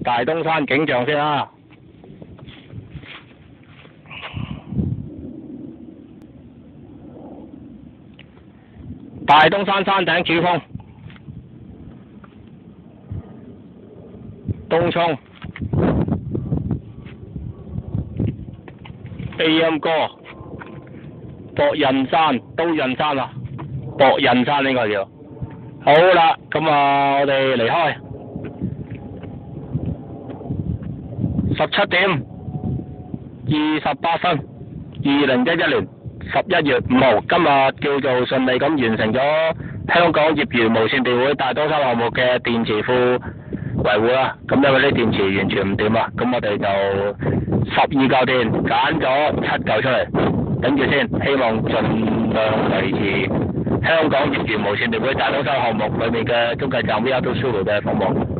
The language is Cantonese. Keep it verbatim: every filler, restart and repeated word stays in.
大東山景象先啦。大東山山頂主峰，東涌 A M 哥，博印山，都印山啊，博印山呢個叫。好啦，咁啊，我哋離開。十七點二十八分，二零一一年十一月五號，今日叫做順利咁完成咗香港業餘無線電會大東山項目嘅電池庫維護啦。咁因為啲電池完全唔掂啦，咁我哋就十二嚿電揀咗七嚿出嚟，等住先，希望盡量維持香港業餘無線電會大東山項目裏面嘅中繼站 V R two Solo 嘅服務。